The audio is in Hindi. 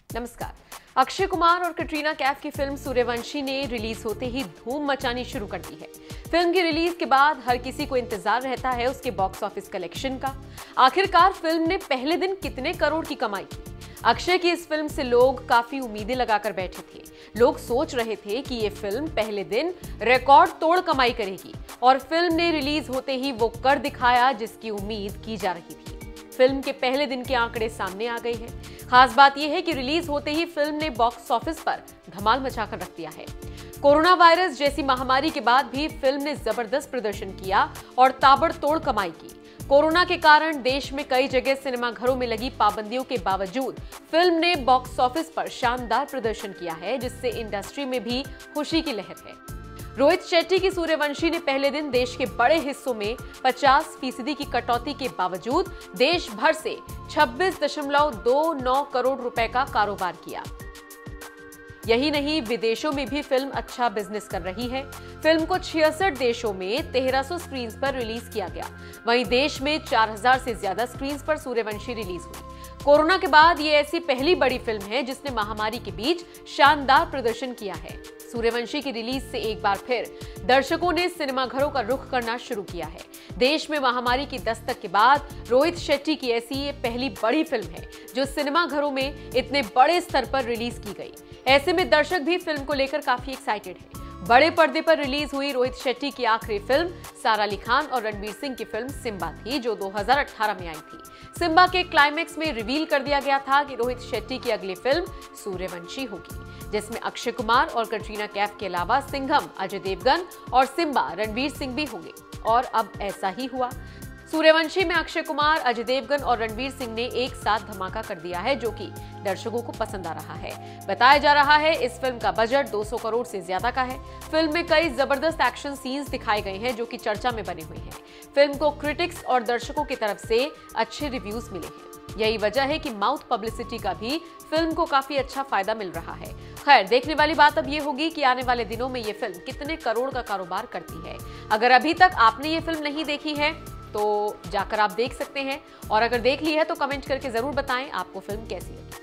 नमस्कार। अक्षय कुमार और कटरीना कैफ की फिल्म सूर्यवंशी ने रिलीज होते ही धूम मचानी शुरू कर दी है। फिल्म की रिलीज के बाद हर किसी को इंतजार रहता है उसके बॉक्स ऑफिस कलेक्शन का। आखिरकार फिल्म ने पहले दिन कितने करोड़ की कमाई की। अक्षय की इस फिल्म से लोग काफी उम्मीदें लगाकर बैठे थे। लोग सोच रहे थे कि ये फिल्म पहले दिन रिकॉर्ड तोड़ कमाई करेगी और फिल्म ने रिलीज होते ही वो कर दिखाया जिसकी उम्मीद की जा रही थी। फिल्म के पहले दिन के आंकड़े सामने आ गए हैं। खास बात यह है कि रिलीज होते ही फिल्म ने बॉक्स ऑफिस पर धमाल मचाकर रख दिया है। कोरोना वायरस जैसी महामारी के बाद भी फिल्म ने जबरदस्त प्रदर्शन किया और ताबड़तोड़ कमाई की। कोरोना के कारण देश में कई जगह सिनेमा घरों में लगी पाबंदियों के बावजूद फिल्म ने बॉक्स ऑफिस पर शानदार प्रदर्शन किया है, जिससे इंडस्ट्री में भी खुशी की लहर है। रोहित शेट्टी की सूर्यवंशी ने पहले दिन देश के बड़े हिस्सों में 50% की कटौती के बावजूद देश भर से 26.29 करोड़ रुपए का कारोबार किया। यही नहीं, विदेशों में भी फिल्म अच्छा बिजनेस कर रही है। फिल्म को 66 देशों में 1300 स्क्रीन पर रिलीज किया गया। वहीं देश में 4000 से ज्यादा स्क्रीन पर सूर्यवंशी रिलीज हुई। कोरोना के बाद ये ऐसी पहली बड़ी फिल्म है जिसने महामारी के बीच शानदार प्रदर्शन किया है। सूर्यवंशी की रिलीज से एक बार फिर दर्शकों ने सिनेमाघरों का रुख करना शुरू किया है। देश में महामारी की दस्तक के बाद रोहित शेट्टी की ऐसी ये पहली बड़ी फिल्म है जो सिनेमाघरों में इतने बड़े स्तर पर रिलीज की गई। ऐसे में दर्शक भी फिल्म को लेकर काफी एक्साइटेड है। बड़े पर्दे पर रिलीज हुई रोहित शेट्टी की आखिरी फिल्म सारा अली खान और रणवीर सिंह की फिल्म सिम्बा थी, जो 2018 में आई थी। सिम्बा के क्लाइमेक्स में रिवील कर दिया गया था कि रोहित शेट्टी की अगली फिल्म सूर्यवंशी होगी, जिसमें अक्षय कुमार और कटरीना कैफ के अलावा सिंघम, अजय देवगन और सिम्बा रणवीर सिंह भी होंगे। और अब ऐसा ही हुआ। सूर्यवंशी में अक्षय कुमार, अजय देवगन और रणवीर सिंह ने एक साथ धमाका कर दिया है, जो कि दर्शकों को पसंद आ रहा है। बताया जा रहा है इस फिल्म का बजट 200 करोड़ से ज्यादा का है। फिल्म में कई जबरदस्त एक्शन सीन्स दिखाए गए हैं जो कि चर्चा में बने हुए हैं। फिल्म को क्रिटिक्स और दर्शकों की तरफ से अच्छे रिव्यूज मिले हैं। यही वजह है कि माउथ पब्लिसिटी का भी फिल्म को काफी अच्छा फायदा मिल रहा है। खैर, देखने वाली बात अब ये होगी कि आने वाले दिनों में ये फिल्म कितने करोड़ का कारोबार करती है। अगर अभी तक आपने ये फिल्म नहीं देखी है तो जाकर आप देख सकते हैं, और अगर देख ली है तो कमेंट करके जरूर बताएं आपको फिल्म कैसी लगी।